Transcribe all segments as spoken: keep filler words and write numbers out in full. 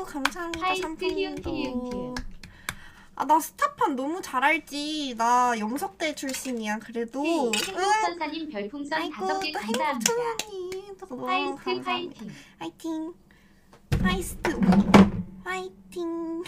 감사합니다. 하이트 삼풍님도. 히응히응히응. 아, 나 스타판 너무 잘 알지. 나 영석대 출신이야. 그래도. 헤이, 응. 행복천사님 별풍선 다섯 개 또 감사합니다. 행복천사님 또 너무 화이트 감사합니다. 화이팅. 화이팅. 화이스트. 화이팅.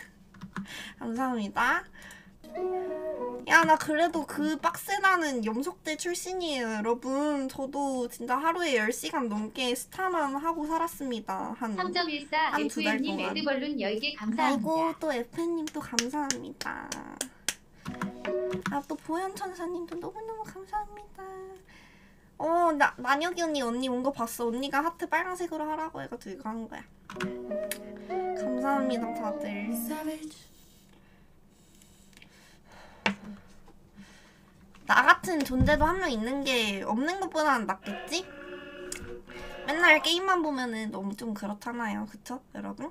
감사합니다. 야, 나 그래도 그 빡세나는 영석대 출신이에요, 여러분. 저도 진짜 하루에 열 시간 넘게 스타만 하고 살았습니다. 한 삼 점 일사 한 두 달 에프엠님 동안. 에드벌룬 열 개 감사합니다. 아이고, 또 에프님 또 감사합니다. 아, 또 보현천사님도 너무너무 감사합니다. 어, 나, 만혁이 언니 언니 온 거 봤어. 언니가 하트 빨간색으로 하라고 해가지고 이거 한 거야. 감사합니다, 다들. 나 같은 존재도 한 명 있는 게 없는 것보다는 낫겠지? 맨날 게임만 보면은 너무 좀 그렇잖아요. 그쵸, 여러분?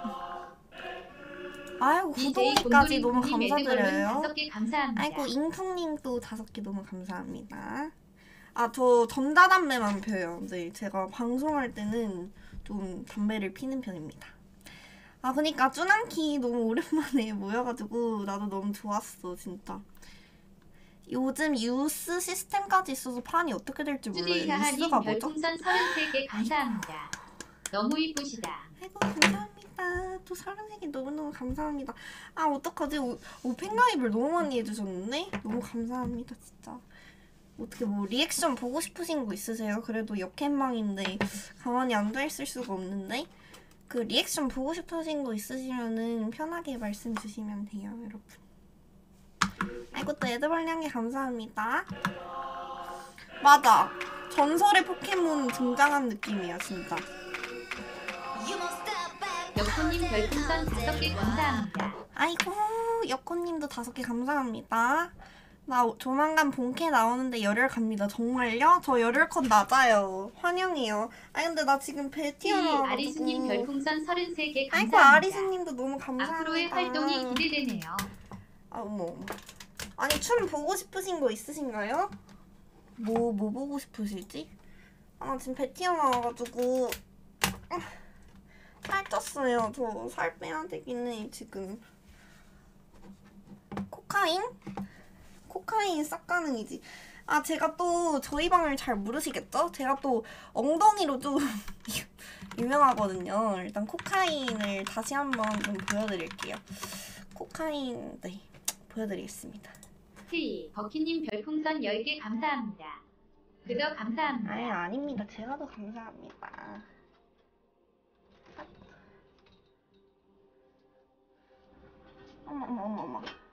아이고, 구독까지 너무 감사드려요. 아이고, 잉풍님도 다섯 개 너무 감사합니다. 아, 저 전자담배만 펴요. 네, 제가 방송할 때는 좀 담배를 피는 편입니다. 아, 그니까 쭈남키 너무 오랜만에 모여가지고 나도 너무 좋았어, 진짜. 요즘 유스 시스템까지 있어서 판이 어떻게 될지 몰라요. 유스가 뭐죠? 별풍선 서른세 개 감사합니다. 너무 이쁘시다. 아이고, 감사합니다. 또 서른세 개 너무너무 감사합니다. 아, 어떡하지? 오, 오 팬가입을 너무 많이 해주셨네? 너무 감사합니다, 진짜. 어떻게 뭐 리액션 보고 싶으신 거 있으세요? 그래도 역캠망인데 가만히 앉아있을 수가 없는데 그 리액션 보고 싶으신 거 있으시면은 편하게 말씀 주시면 돼요, 여러분. 아이고, 또 에드벌리 한 개 감사합니다. 맞아, 전설의 포켓몬 등장한 느낌이야, 진짜. 여코님 별풍선 다섯 개 감사합니다. 아이고, 여코님도 다섯 개 감사합니다. 나 조만간 본캐 나오는데 열혈 갑니다. 정말요? 저 열혈컷 맞아요. 환영해요. 아니 근데 나 지금 배 튀어나와가지고. 아리스님 별풍선 서른세 개 아이고, 감사합니다. 아리스님도 너무 감사합니다. 앞으로의 활동이 기대되네요. 아, 어머. 아니, 춤 보고 싶으신 거 있으신가요? 뭐, 뭐 보고 싶으시지? 아, 나 지금 배 튀어나와가지고 살 쪘어요. 저 살 빼야 되긴 해, 지금. 코카인? 코카인 싹 가능이지. 아, 제가 또 저희 방을 잘 모르시겠죠? 제가 또 엉덩이로 좀 유명하거든요. 일단 코카인을 다시 한번 좀 보여드릴게요. 코카인, 네, 보여드리겠습니다. 헤이, 버키님 별풍선 열 개 감사합니다. 그더 감사합니다. 아니, 아닙니다. 제가 더 감사합니다. 어머, 어머, 어머, 어머.